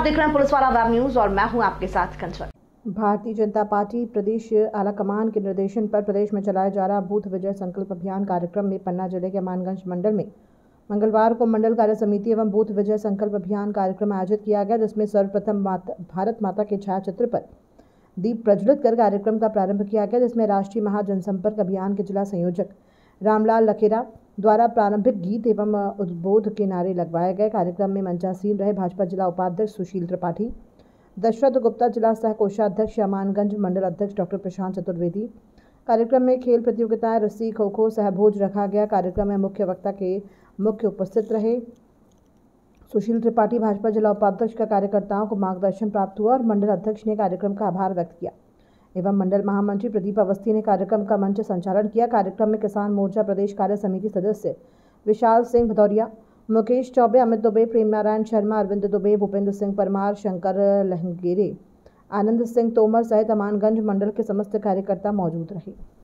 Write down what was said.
देख रहे हैं पुलिस वाला वेब न्यूज और मैं हूं आपके साथ कंचन। भारतीय जनता पार्टी प्रदेश आलाकमान के निर्देशन पर प्रदेश में चलाया जा रहा बूथ विजय संकल्प अभियान कार्यक्रम में पन्ना जिले के मानगंज मंडल में मंगलवार को मंडल कार्य समिति एवं बूथ विजय संकल्प अभियान कार्यक्रम आयोजित किया गया, जिसमें सर्वप्रथम भारत माता के छायाचित्र पर दीप प्रज्वलित कर कार्यक्रम का प्रारंभ किया गया, जिसमें राष्ट्रीय महाजनसंपर्क अभियान के जिला संयोजक रामलाल लखेरा द्वारा प्रारंभिक गीत एवं उद्बोध के नारे लगवाए गए। कार्यक्रम में मंचासीन रहे भाजपा जिला उपाध्यक्ष सुशील त्रिपाठी, दशरथ गुप्ता, जिला सह कोषाध्यक्ष मानगंज मंडल अध्यक्ष डॉक्टर प्रशांत चतुर्वेदी। कार्यक्रम में खेल प्रतियोगिताएं, रस्सी, खो खो, सहभोज रखा गया। कार्यक्रम में मुख्य वक्ता के मुख्य उपस्थित रहे सुशील त्रिपाठी। भाजपा जिला उपाध्यक्ष का कार्यकर्ताओं को मार्गदर्शन प्राप्त हुआ और मंडल अध्यक्ष ने कार्यक्रम का आभार व्यक्त किया एवं मंडल महामंत्री प्रदीप अवस्थी ने कार्यक्रम का मंच संचालन किया। कार्यक्रम में किसान मोर्चा प्रदेश कार्य समिति सदस्य विशाल सिंह भदौरिया, मुकेश चौबे, अमित दुबे, प्रेम नारायण शर्मा, अरविंद दुबे, भूपेंद्र सिंह परमार, शंकर लहंगेरे, आनंद सिंह तोमर सहित मानगंज मंडल के समस्त कार्यकर्ता मौजूद रहे।